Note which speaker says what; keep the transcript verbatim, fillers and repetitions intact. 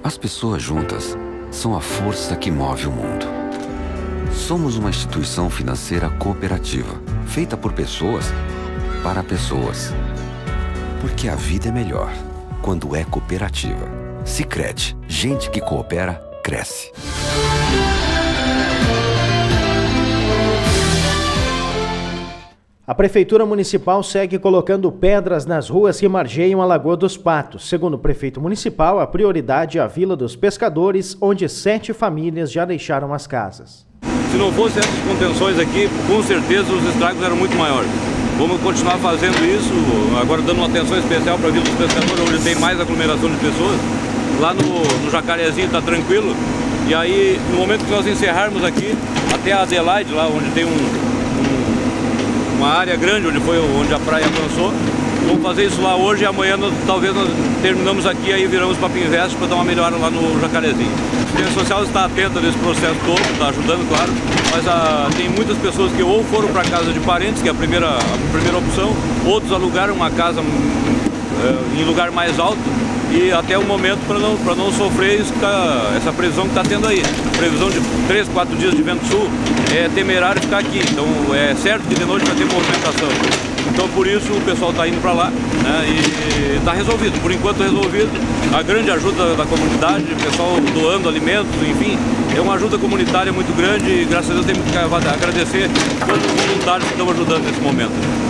Speaker 1: As pessoas juntas são a força que move o mundo. Somos uma instituição financeira cooperativa, feita por pessoas para pessoas. Porque a vida é melhor quando é cooperativa. Sicredi, gente que coopera, cresce.
Speaker 2: A Prefeitura Municipal segue colocando pedras nas ruas que margeiam a Lagoa dos Patos. Segundo o prefeito municipal, a prioridade é a Vila dos Pescadores, onde sete famílias já deixaram as casas.
Speaker 3: Se não fossem essas contenções aqui, com certeza os estragos eram muito maiores. Vamos continuar fazendo isso, agora dando uma atenção especial para a Vila dos Pescadores, onde tem mais aglomeração de pessoas. Lá no, no Jacarezinho está tranquilo. E aí, no momento que nós encerrarmos aqui, até a Adelaide, lá onde tem um... uma área grande onde foi onde a praia avançou. Vamos fazer isso lá hoje e amanhã nós, talvez nós terminamos aqui e aí viramos para Pinvestre para dar uma melhora lá no Jacarezinho. A assistência social está atenta nesse processo todo, está ajudando, claro, mas a, tem muitas pessoas que ou foram para casa de parentes, que é a primeira, a primeira opção, outros alugaram uma casa é, em lugar mais alto e até o momento para não, para não sofrer isso que tá, essa previsão que está tendo aí. Previsão de três, quatro dias de vento sul, é temerário ficar aqui, então é certo que de noite vai ter movimentação. Então por isso o pessoal está indo para lá, né, e está resolvido, por enquanto resolvido. A grande ajuda da comunidade, o pessoal doando alimentos, enfim, é uma ajuda comunitária muito grande e graças a Deus temos que agradecer todos os voluntários que estão ajudando nesse momento.